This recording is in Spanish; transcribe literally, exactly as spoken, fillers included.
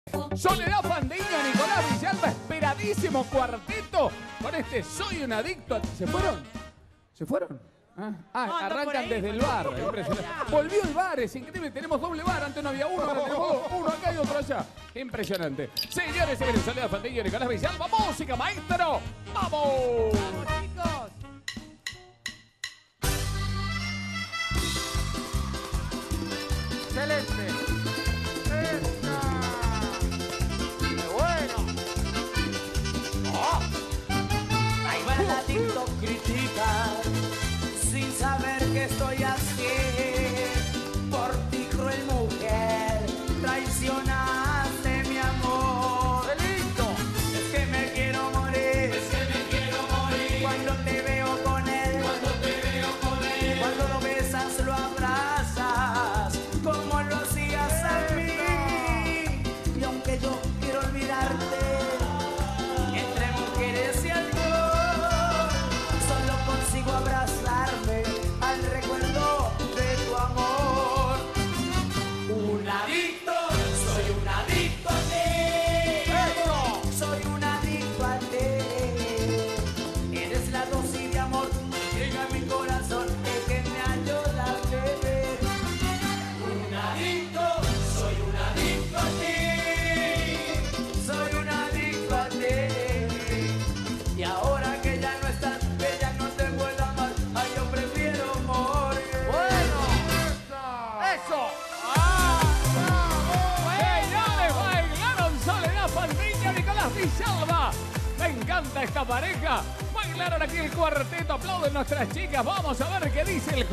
Soledad Fandiño, Nicolás Villalba, esperadísimo cuarteto con este Soy un adicto. a- ¿Se fueron? ¿Se fueron? Ah, ah, No, ando por arrancan ahí, desde el por bar. ahí. Impresionante. Volvió el bar, es increíble. Tenemos doble bar. Antes no había uno, ahora tenemos dos. Uno acá y otro allá. Impresionante. Señores, señores, Soledad Fandiño, Nicolás Villalba. ¡Música, maestro! ¡Vamos! Vamos, chicos. Excelente. ¡Esa! ¡Qué bueno! Ahí va el adicto critica sin saber que estoy así. Por ti, cruel mujer, traicionaste mi amor. ¡Delito! Es que me quiero morir. Es que me quiero morir. Cuando te veo con él. Cuando te veo con él. Cuando lo besas, lo abrazas. Como lo hacías a mí. Y aunque yo quiero olvidarte, entre mujeres y alcohol, solo consigo abrazarme al recuerdo de tu amor. Un adicto, soy un adicto a ti. Soy un adicto a ti. Eres la dosis de amor que llega a mi corazón y que me ayuda a beber. Un adicto, soy un adicto a ti. Soy un adicto a ti. Y ahora que ya no estás, que ya no te vuelva más, ay, yo prefiero morir. ¡Bueno! ¡Esa! ¡Eso! Señores, bailaron Soledad Fandiño, Nicolás Villalba. Me encanta esta pareja. Bailaron aquí el cuarteto. Aplauden nuestras chicas. Vamos a ver qué dice el